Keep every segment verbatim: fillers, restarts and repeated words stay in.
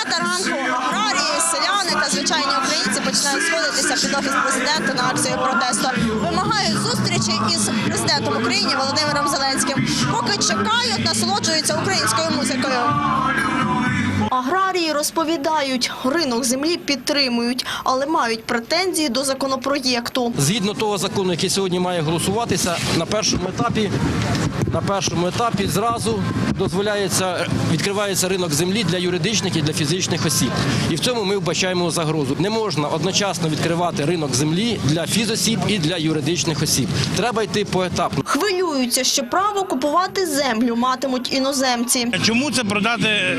Дев'ята ранку аграрії, селяни та звичайні українці починають сходитися під офіс президента на акцію протесту. Вимагають зустрічі із президентом України Володимиром Зеленським. Поки чекають, насолоджуються українською музикою. Аграрії розповідають, ринок землі підтримують, але мають претензії до законопроєкту. Згідно того закону, який сьогодні має голосуватися, на першому етапі, на першому етапі зразу дозволяється, відкривається ринок землі для юридичних і для фізичних осіб. І в цьому ми вбачаємо загрозу. Не можна одночасно відкривати ринок землі для фізосіб і для юридичних осіб. Треба йти поетапно. Хвилюються, що право купувати землю матимуть іноземці. Чому це продати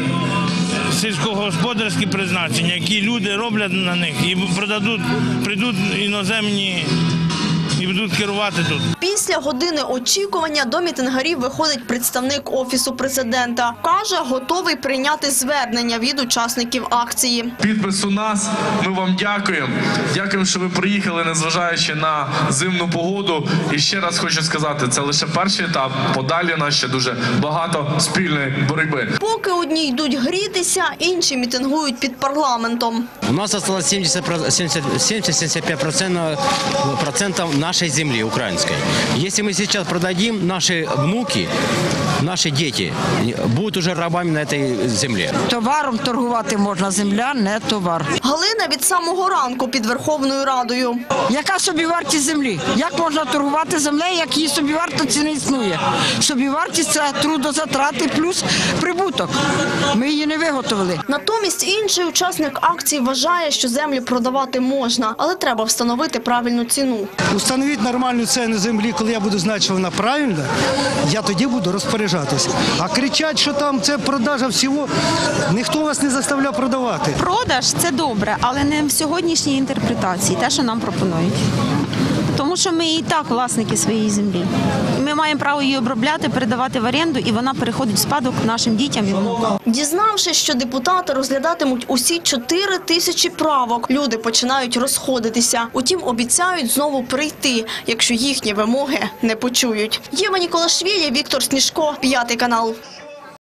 сільськогосподарські призначення, які люди роблять на них і продадуть, прийдуть іноземні і будуть керувати тут. Після години очікування до мітингарів виходить представник Офісу президента. Каже, готовий прийняти звернення від учасників акції. Підпис у нас. Ми вам дякуємо. Дякуємо, що ви приїхали, незважаючи на зимну погоду. І ще раз хочу сказати, це лише перший етап. Подалі у нас ще дуже багато спільної боротьби. Поки одні йдуть грітися, інші мітингують під парламентом. У нас залишилось сімдесят-сімдесят п'ять процентов нашей земли украинской. Если мы сейчас продадим, наши внуки, наши дети будут уже рабами на этой земле. Товаром торгувати можна, земля не товар. Галина від самого ранку під Верховною Радою. Яка собівартість землі? Як можна торгувати землею, як її собівартості не існує? Собівартість – це трудозатрати плюс прибуток. Ми її не виготовили. Натомість інший учасник акції вважає, що землю продавати можна, але треба встановити правильну ціну. Установити нормальну ціну землі, коли я буду знати, що вона правильна, я тоді буду розпоряджатися. А кричать, що там це продажа всього, ніхто вас не заставляв продавати. Продаж – це добре, але не в сьогоднішній інтерпретації, те, що нам пропонують. Тому що ми і так власники своєї землі. Ми маємо право її обробляти, передавати в оренду, і вона переходить в спадок нашим дітям і внукам. Дізнавшись, що депутати розглядатимуть усі чотири тисячі правок, люди починають розходитися. Утім, обіцяють знову прийти, якщо їхні вимоги не почують. Єва Ніколашвілі, Віктор Сніжко, П'ятий канал.